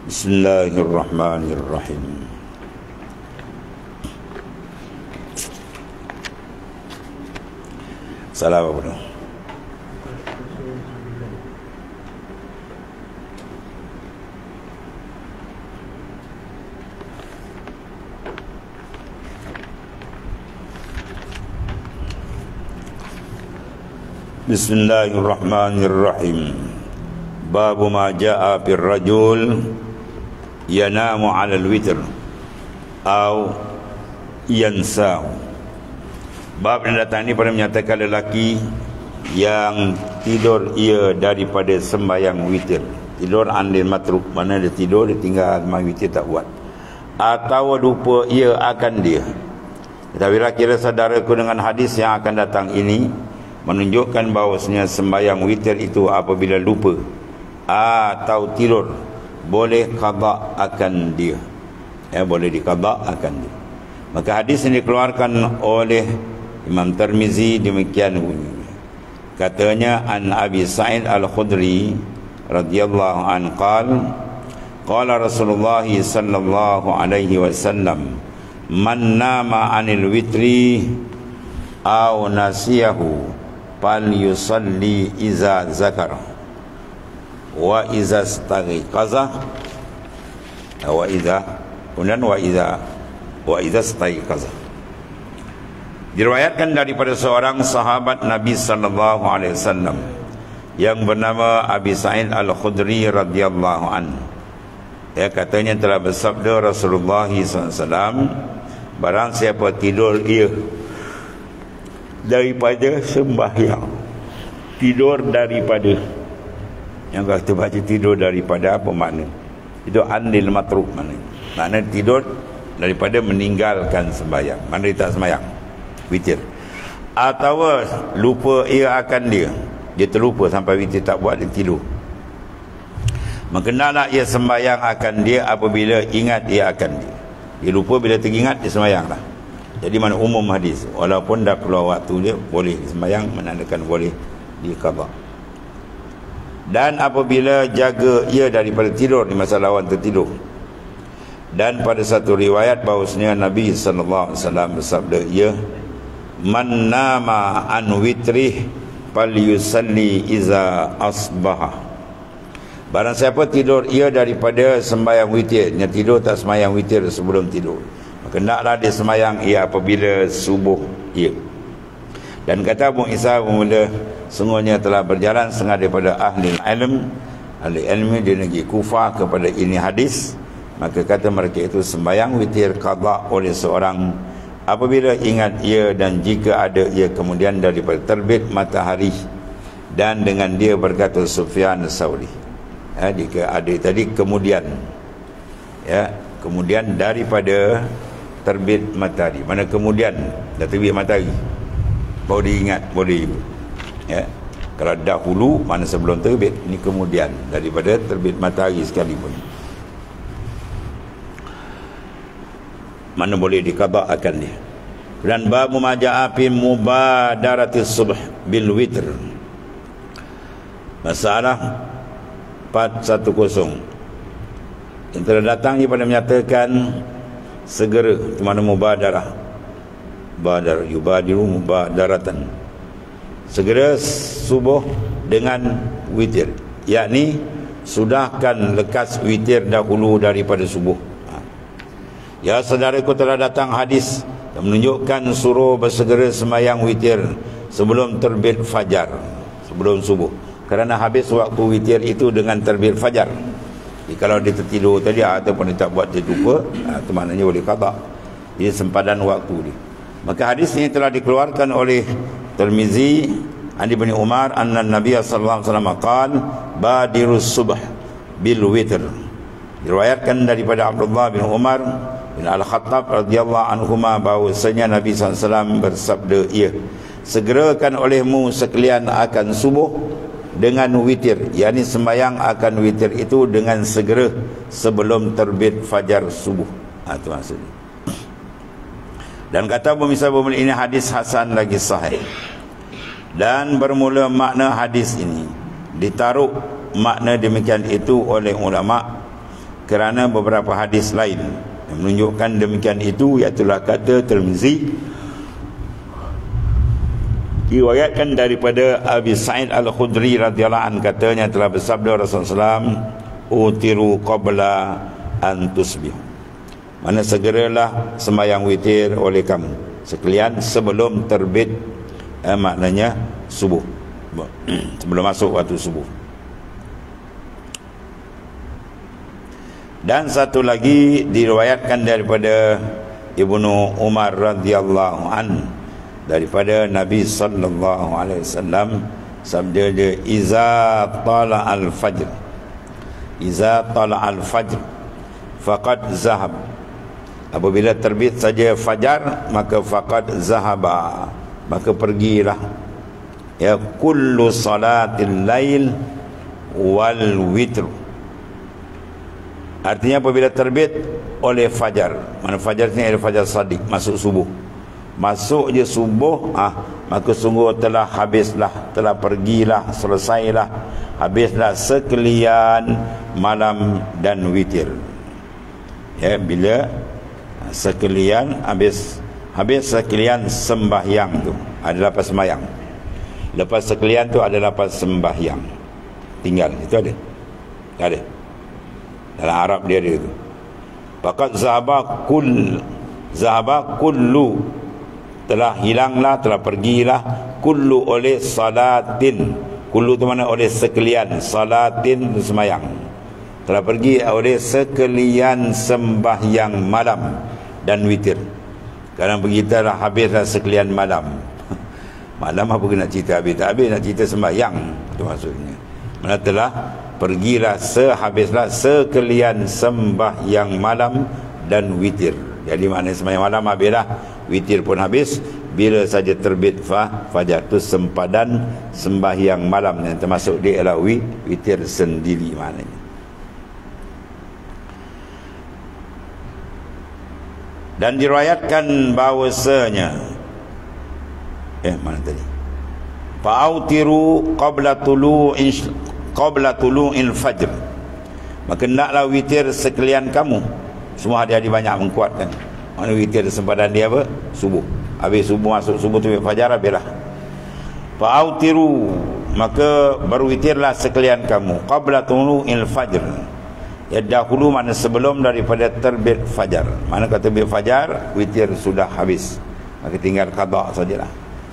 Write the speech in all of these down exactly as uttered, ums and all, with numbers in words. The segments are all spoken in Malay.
Bismillahirrahmanirrahim. Salam apa tu? Bismillahirrahmanirrahim. Babu ma jaa bir rajul yanamu 'ala al-witr atau yansahu. Bab yang datang ini pada menyatakan lelaki yang tidur ia daripada sembahyang witir. Tidur andil matruk, mana dia tidur dia tinggal sembahyang witir tak buat, atau lupa ia akan dia. Tetapi kira saudaraku, dengan hadis yang akan datang ini menunjukkan bahawasanya sembahyang witir itu apabila lupa atau tidur boleh qada akan dia, ya, boleh diqada akan dia. Maka hadis ini dikeluarkan oleh Imam Tirmizi demikian bunyinya. Katanya an Abi Sa'id Al-Khudri radhiyallahu an qala qala Rasulullah sallallahu alaihi wasallam man nama 'anil witri aw nasiyahu fal yusalli iza zakara wa iza staghiqaza wa iza kemudian wa iza wa iza staghiqaza. Diriwayatkan daripada seorang sahabat Nabi sallallahu alaihi wasallam yang bernama Abi Sa'id Al-Khudri radhiyallahu an. Ya, katanya telah bersabda Rasulullah sallallahu alaihi wasallam, barang siapa tidur ia daripada sembahyang, tidur daripada, yang kata baca tidur daripada apa makna? Itu andil matruk mana? Makna tidur daripada meninggalkan sembahyang, mana dia tak sembahyang witir, atau lupa ia akan dia, dia terlupa sampai witir tak buat, dia tidur. Maka hendaklah ia sembahyang akan dia apabila ingat ia akan dia. Dia lupa, bila teringat dia sembahyang lah. Jadi mana umum hadis, walaupun dah keluar waktu dia boleh sembahyang, menandakan boleh diqada. Dan apabila jaga ia daripada tidur di masa lawan tertidur. Dan pada satu riwayat bahawasanya Nabi sallallahu alaihi wasallam bersabda, ia man nama an witrih falyusalli iza asbaha. Barang siapa tidur ia daripada sembahyang witir, dia tidur tak sembahyang witir sebelum tidur, maka hendaklah dia sembahyang ia apabila subuh ia. Dan kata Abu Isa bermula, sungguhnya telah berjalan setengah daripada ahli ilm, ahli ilmi di negeri Kufah kepada ini hadis. Maka kata mereka itu sembahyang witir qada oleh seorang apabila ingat ia dan jika ada ia kemudian daripada terbit matahari. Dan dengan dia berkata Sufyan As-Sauri, ya, jika ada tadi kemudian, ya, kemudian daripada terbit matahari, mana kemudian dah terbit matahari baru diingat, boleh, ya. Kalau dahulu mana sebelum terbit, ini kemudian daripada terbit matahari sekalipun, mana boleh diqada akan dia. Dan bab maja'a fi mubadaratis subh bil witr, masalah empat seratus yang telah datang ia pada menyatakan segera, di mana mubadarah, badar yubadiru mubadaratan, segera subuh dengan witir, yakni sudahkan lekas witir dahulu daripada subuh. Ya saudaraku, telah datang hadis yang menunjukkan suruh bersegera sembahyang witir sebelum terbit fajar, sebelum subuh, kerana habis waktu witir itu dengan terbit fajar. Jadi kalau dia tertidur tadi ataupun dia tak buat, dia lupa, itu maknanya boleh qada, dia sempadan waktu dia. Maka hadis ini telah dikeluarkan oleh Tirmizi an Ibnu Umar anna Nabi sallallahu alaihi wasallam qala badirus subh bil witr. Diriwayatkan daripada Abdullah bin Umar bin Al-Khattab radhiyallahu anhuma bahwasanya Nabi sallallahu alaihi wasallam bersabda, ia segerakan olehmu sekalian akan subuh dengan witir, yakni sembahyang akan witir itu dengan segera sebelum terbit fajar subuh. Ha, itu maksudnya. Dan kata pemisah bermula, ini hadis hasan lagi sahih. Dan bermula makna hadis ini ditaruh makna demikian itu oleh ulama kerana beberapa hadis lain yang menunjukkan demikian itu, iaitulah kata Tirmizi, diriwayatkan daripada Abi Sa'id Al-Khudri radhiyallahu anhu, katanya telah bersabda Rasulullah sallallahu alaihi wasallam, utiru qabla an tusbih, mana segeralah sembahyang witir oleh kamu sekalian sebelum terbit, eh, maknanya subuh, sebelum masuk waktu subuh. Dan satu lagi diriwayatkan daripada Ibnu Umar radhiyallahu an, daripada Nabi sallallahu alaihi wasallam, sabda dia, iza tala al-fajr, iza tala al-fajr faqad zahab, apabila terbit saja fajar maka faqad zahaba, maka pergilah, ya, kullu salatil lail wal witr. Artinya apabila terbit oleh fajar, mana fajar ni adalah fajar sadiq, masuk subuh, masuk je subuh, ah, maka sungguh telah habislah, telah pergilah, selesailah, habislah sekalian malam dan witir. Ya, bila sekalian habis, habis sekalian sembahyang tu adalah lepas sembahyang, lepas sekalian tu adalah lepas sembahyang, tinggal itu ada, tak ada dalam Arab dia ada itu. Faqad zahaba kull, zahaba kullu, telah hilanglah, telah pergilah, kullu oleh salatin, kullu tu mana oleh sekalian, salatin sembahyang, telah pergi oleh sekalian sembahyang malam dan witir. Kadang begitu lah, habislah sekalian malam. Malam apa nak cerita habis, tak habis nak cerita sembahyang, itu maksudnya. Mana telah pergilah, sehabislah sekalian sembahyang malam dan witir. Jadi maknanya sembahyang malam habislah, witir pun habis. Bila saja terbit fa, fajar tu sempadan sembahyang malam yang termasuk dia adalah witir sendiri maknanya. Dan diriwayatkan bahawasanya, eh mana tadi, fa'autiru qabla tulu'in qabla tulu'il fajr, maka hendaklah witir sekalian kamu. Semua hadis-hadis banyak mengkuatkan mana witir sempadan dia apa, subuh, habis subuh, masuk subuh tu fajar, habislah. Fa'autiru, maka berwitirlah sekalian kamu, qabla tulu'il fajr, ya, dahulu mana sebelum daripada terbit fajar. Mana kata terbit fajar, witir sudah habis, maka tinggal qada sajalah.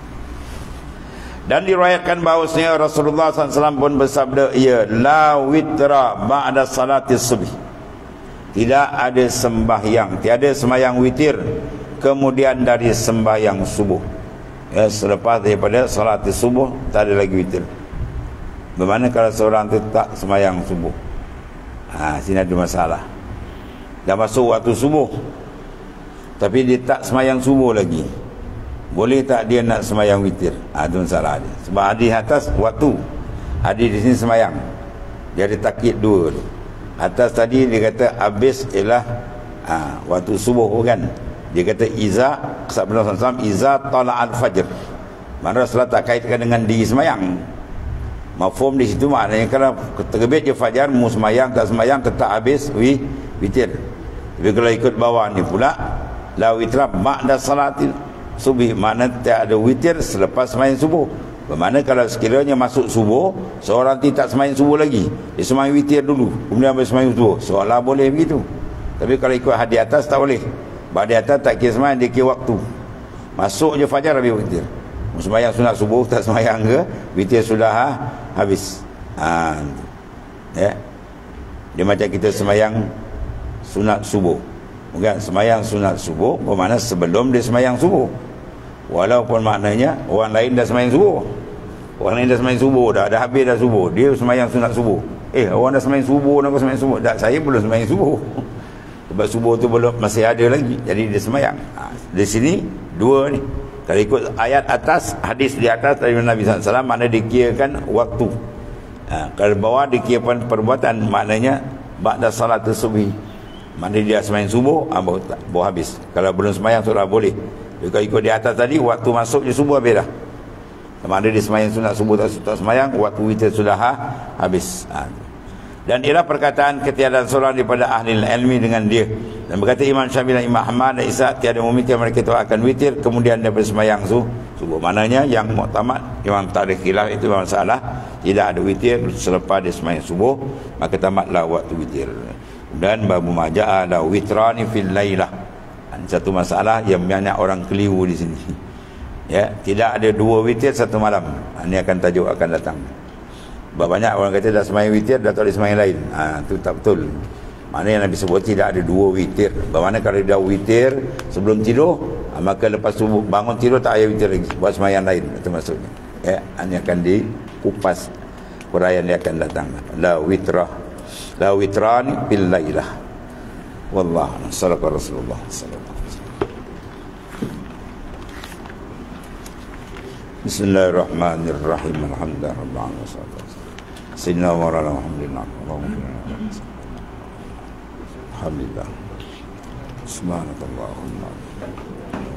Dan diriwayatkan bahawasanya Rasulullah sallallahu alaihi wasallam pun bersabda, ya, la witra ba'da salati subh, tidak ada sembahyang, tiada sembahyang witir kemudian dari sembahyang subuh. Ya, selepas daripada salat subuh tak ada lagi witir. Bagaimana kalau seorang tu tak sembahyang subuh? Ha, sini ada masalah. Dah masuk waktu subuh tapi dia tak sembahyang subuh lagi, boleh tak dia nak sembahyang witir? Ha, itu masalah dia. Sebab hadis atas waktu, hadis di sini sembahyang, dia ada takkid dua. Atas tadi dia kata habis ialah ha, waktu subuh kan. Dia kata iza, sabda Rasulullah sallallahu alaihi wasallam, iza tala'al fajr, mana Rasulullah tak kaitkan dengan diri sembahyang. Mafhum di situ maknanya kalau terbit je fajar, mu sembahyang tak sembahyang tetap habis wi witir. Tapi kalau ikut bawah ni pula, la witra ba'da salatil subuh, makna tak ada witir selepas sembahyang subuh. Bermakna kalau sekiranya masuk subuh, seorang tidak sembahyang subuh lagi, dia sembahyang witir dulu kemudian habis sembahyang subuh, seolah boleh begitu. Tapi kalau ikut hadis atas tak boleh. Hadis atas tak kira sembahyang, dia kira waktu. Masuk je fajar habis witir. Sembahyang sunat subuh tak sembahyang ke, witir sudah ha, habis. Ha, ya. Dia macam kita sembahyang sunat subuh. Bukan sembahyang sunat subuh bermakna sebelum dia sembahyang subuh. Walaupun maknanya orang lain dah sembahyang subuh. Orang lain dah sembahyang subuh dah, dah habis dah subuh, dia sembahyang sunat subuh. Eh, orang dah sembahyang subuh, nak sembahyang subuh. Tak, saya belum sembahyang subuh. Sebab subuh tu belum, masih ada lagi. Jadi dia sembahyang. Ha, di sini dua ni. Kalau ikut ayat atas, hadis di atas dari Nabi sallallahu alaihi wasallam, makna dikirakan waktu. Ha, kalau bawah dikirakan perbuatan, maknanya ba'da salat subuh. Maknanya dia sembahyang subuh, ha, baru, baru habis. Kalau belum sembahyang sudah boleh. Kalau ikut di atas tadi, waktu masuk je subuh habis dah. Maknanya dia sembahyang sunat subuh tak, tak sembahyang, waktu witir sudah ha, habis. Ha. Dan ialah perkataan ketiadaan seorang daripada ahli ilmi dengan dia. Dan berkata Imam Syafi'i dan Imam Ahmad dan Ishaq, tiada memikir mereka itu akan witir kemudian daripada sembahyang subuh. Maknanya yang muktamad, yang tak ada khilaf itu masalah, tidak ada witir selepas dia sembahyang subuh, maka tamatlah waktu witir. Dan babu maja'a la witrani fil lailah. Satu masalah yang banyak orang keliru di sini. Ya, tidak ada dua witir satu malam. Ini akan tajuk akan datang. Banyak orang kata dah sembahyang witir, dah tak ada sembahyang lain. Ha, itu tak betul. Maknanya Nabi sebut tidak ada dua witir. Bagaimana kalau dia witir sebelum tidur, maka lepas subuh bangun tidur tak payah witir lagi, buat sembahyang lain. Itu maksudnya. Ya, ini akan dikupas huraian dia akan datang. La witrah, la witran bil lailah. Wallahu sallallahu Rasulullah sallallahu alaihi wasallam. Bismillahirrahmanirrahim. Alhamdulillah rabbil alamin. Sayyidina wa ala Muhammadin alhamdulillah. Subhanallah.